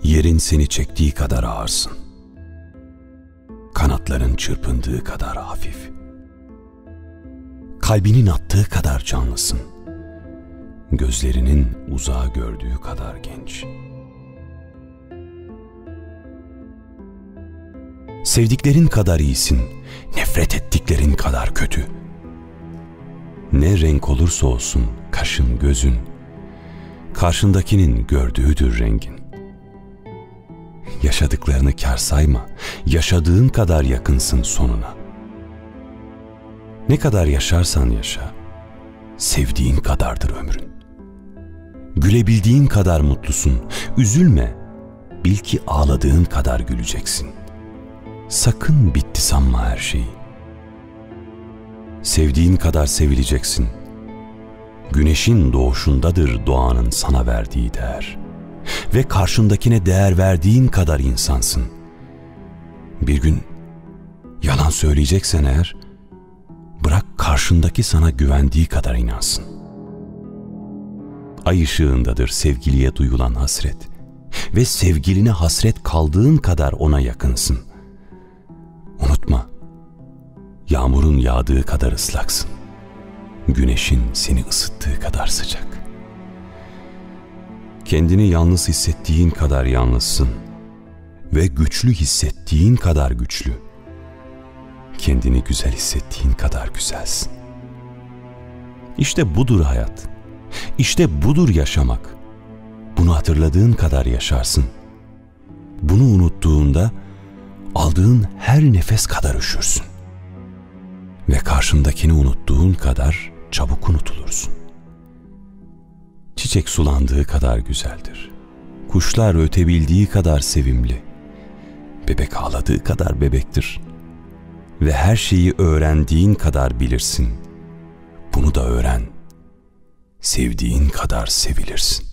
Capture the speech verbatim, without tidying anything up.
Yerin seni çektiği kadar ağırsın. Kanatların çırpındığı kadar hafif. Kalbinin attığı kadar canlısın. Gözlerinin uzağı gördüğü kadar genç. Sevdiklerin kadar iyisin, nefret ettiklerin kadar kötü. Ne renk olursa olsun kaşın gözün, karşındakinin gördüğüdür rengin. Yaşadıklarını kâr sayma, yaşadığın kadar yakınsın sonuna. Ne kadar yaşarsan yaşa, sevdiğin kadardır ömrün. Gülebildiğin kadar mutlusun, üzülme, bil ki ağladığın kadar güleceksin. Sakın bitti sanma her şeyi. Sevdiğin kadar sevileceksin. Güneşin doğuşundadır doğanın sana verdiği değer. Ve karşındakine değer verdiğin kadar insansın. Bir gün yalan söyleyeceksen eğer, bırak karşındaki sana güvendiği kadar inansın. Ay ışığındadır sevgiliye duyulan hasret. Ve sevgiline hasret kaldığın kadar ona yakınsın. Unutma, yağmurun yağdığı kadar ıslaksın. Güneşin seni ısıttığı kadar sıcak. Kendini yalnız hissettiğin kadar yalnızsın. Ve güçlü hissettiğin kadar güçlü. Kendini güzel hissettiğin kadar güzelsin. İşte budur hayat. İşte budur yaşamak. Bunu hatırladığın kadar yaşarsın. Bunu unuttuğunda aldığın her nefes kadar üşürsün. Ve karşındakini unuttuğun kadar çabuk unutulursun. Çiçek sulandığı kadar güzeldir. Kuşlar ötebildiği kadar sevimli. Bebek ağladığı kadar bebektir. Ve her şeyi öğrendiğin kadar bilirsin. Bunu da öğren. Sevdiğin kadar sevilirsin.